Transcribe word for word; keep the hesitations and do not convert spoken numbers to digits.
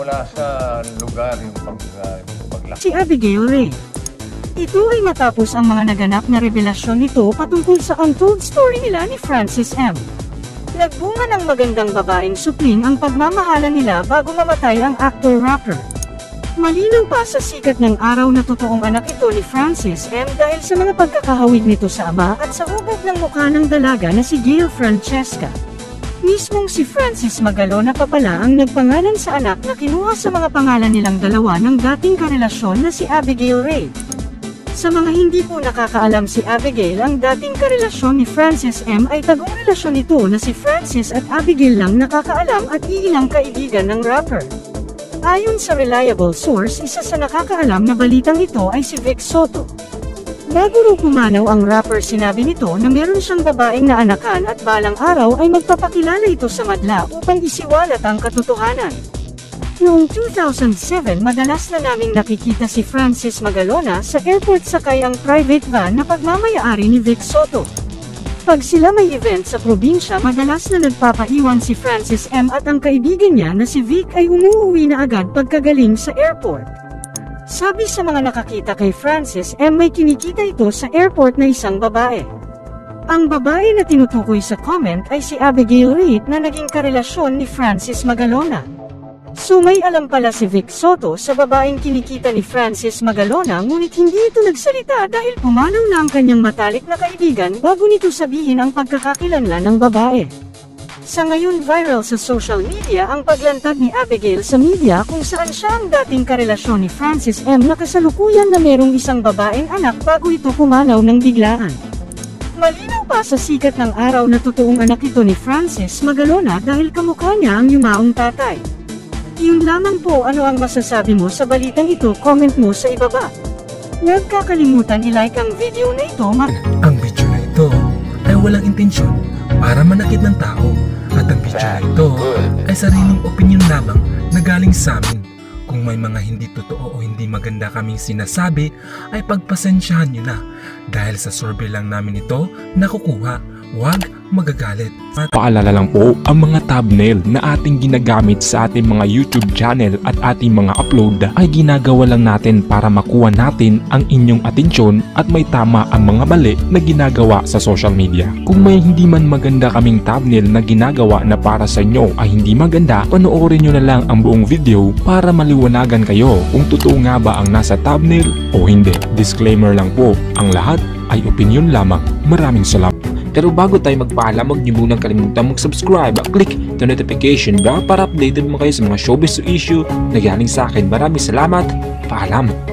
wala sa lugar yung pag, uh, paglaki. Si Abigail Ray. Ito ay matapos ang mga naganap na revelasyon nito patungkol sa untold story nila ni Francis M. Nagbunga ng magandang babaeng supling ang pagmamahalan nila bago mamatay ang actor-rapper. Malinaw pa sa sikat ng araw na totoong anak ito ni Francis M. dahil sa mga pagkakahawig nito sa ama at sa hubog ng mukha ng dalaga na si Gail Francesca. Mismong si Francis Magalona pa pala ang nagpangalan sa anak na kinuha sa mga pangalan nilang dalawa ng dating karelasyon na si Abigail Ray. Sa mga hindi po nakakaalam, si Abigail, ang dating karelasyon ni Francis M. ay tagong relasyon nito na si Francis at Abigail lang nakakaalam at iilang kaibigan ng rapper. Ayon sa reliable source, isa sa nakakaalam na balitang ito ay si Vic Soto. Bago raw pumanaw ang rapper, sinabi nito na meron siyang babaeng naanakan at balang araw ay magpapakilala ito sa madla upang isiwalat ang katotohanan. Noong two thousand seven, madalas na naming nakikita si Francis Magalona sa airport sakay ang private van na pagmamayari ni Vic Soto. Pag sila may event sa probinsya, madalas na nagpapaiwan si Francis M. at ang kaibigan niya na si Vic ay umuwi na agad pagkagaling sa airport. Sabi sa mga nakakita kay Francis M. may kinikita ito sa airport na isang babae. Ang babae na tinutukoy sa comment ay si Abigail Reed na naging karelasyon ni Francis Magalona. So may alam pala si Vic Soto sa babaeng kinikita ni Francis Magalona, ngunit hindi ito nagsalita dahil pumanaw na ang kanyang matalik na kaibigan bago nito sabihin ang pagkakakilanlan ng babae. Sa ngayon, viral sa social media ang paglantad ni Abigail sa media kung saan siya ang dating karelasyon ni Francis M. na kasalukuyan na merong isang babaeng anak bago ito pumanaw ng biglaan. Malinaw pa sa sikat ng araw na totoong anak ito ni Francis Magalona dahil kamukha niya ang yumaong tatay. Yun lamang po, ano ang masasabi mo sa balitang ito? Comment mo sa ibaba. Huwag kakalimutan i-like ang video na ito. Ang video na ito ay walang intensyon para manakit ng tao at ang video na ito ay sariling opinion lamang na galing sa amin. Kung may mga hindi totoo o hindi maganda kaming sinasabi ay pagpasensyahan nyo na dahil sa survey lang namin ito nakukuha. Huwag magagalit. Paalala lang po, ang mga thumbnail na ating ginagamit sa ating mga YouTube channel at ating mga upload ay ginagawa lang natin para makuha natin ang inyong atensyon at may tama ang mga mali na ginagawa sa social media. Kung may hindi man maganda kaming thumbnail na ginagawa na para sa inyo ay hindi maganda, panoorin nyo na lang ang buong video para maliwanagan kayo kung totoo nga ba ang nasa thumbnail o hindi. Disclaimer lang po, ang lahat ay opinion lamang. Maraming salamat. Pero bago tayo magpaalam, huwag niyo munang kalimutan mag-subscribe at click the notification bell para updated mo kayo sa mga showbiz issue na galing sa akin. Maraming salamat. Paalam.